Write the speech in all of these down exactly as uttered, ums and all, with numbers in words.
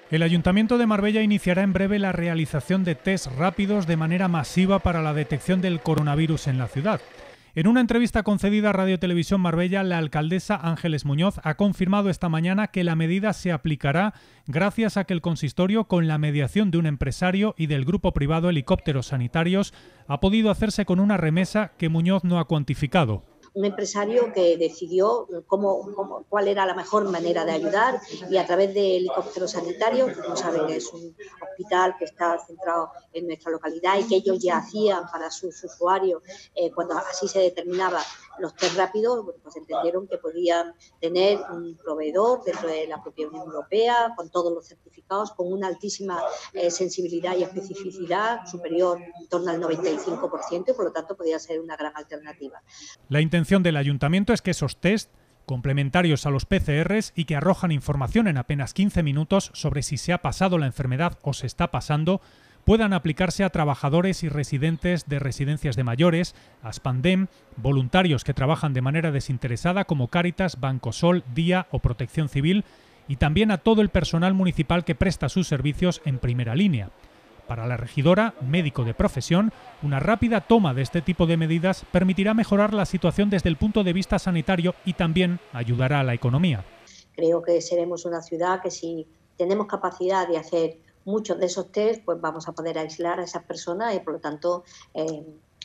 El Ayuntamiento de Marbella iniciará en breve la realización de test rápidos de manera masiva para la detección del coronavirus en la ciudad. En una entrevista concedida a Radio Televisión Marbella, la alcaldesa Ángeles Muñoz ha confirmado esta mañana que la medida se aplicará gracias a que el consistorio, con la mediación de un empresario y del grupo privado Helicópteros Sanitarios, ha podido hacerse con una remesa que Muñoz no ha cuantificado. Un empresario que decidió cómo, cómo, cuál era la mejor manera de ayudar y a través de Helicópteros Sanitarios, como saben que es un hospital que está centrado en nuestra localidad y que ellos ya hacían para sus usuarios, eh, cuando así se determinaba los test rápidos, pues entendieron que podían tener un proveedor dentro de la propia Unión Europea, con todos los certificados, con una altísima eh, sensibilidad y especificidad superior en torno al noventa y cinco por ciento y por lo tanto podía ser una gran alternativa. La La intención del Ayuntamiento es que esos test, complementarios a los P C Rs y que arrojan información en apenas quince minutos sobre si se ha pasado la enfermedad o se está pasando, puedan aplicarse a trabajadores y residentes de residencias de mayores, Aspandem, voluntarios que trabajan de manera desinteresada como Cáritas, Bancosol, Día o Protección Civil, y también a todo el personal municipal que presta sus servicios en primera línea. Para la regidora, médico de profesión, una rápida toma de este tipo de medidas permitirá mejorar la situación desde el punto de vista sanitario y también ayudará a la economía. Creo que seremos una ciudad que, si tenemos capacidad de hacer muchos de esos test, pues vamos a poder aislar a esas personas y por lo tanto eh,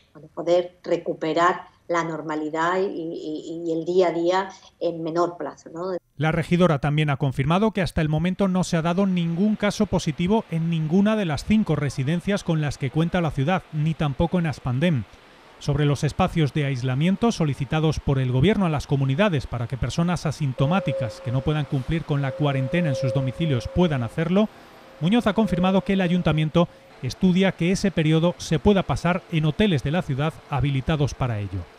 poder recuperar la normalidad y, y, y el día a día en menor plazo, ¿no? La regidora también ha confirmado que hasta el momento no se ha dado ningún caso positivo en ninguna de las cinco residencias con las que cuenta la ciudad, ni tampoco en Aspandem. Sobre los espacios de aislamiento solicitados por el Gobierno a las comunidades para que personas asintomáticas que no puedan cumplir con la cuarentena en sus domicilios puedan hacerlo, Muñoz ha confirmado que el Ayuntamiento estudia que ese periodo se pueda pasar en hoteles de la ciudad habilitados para ello.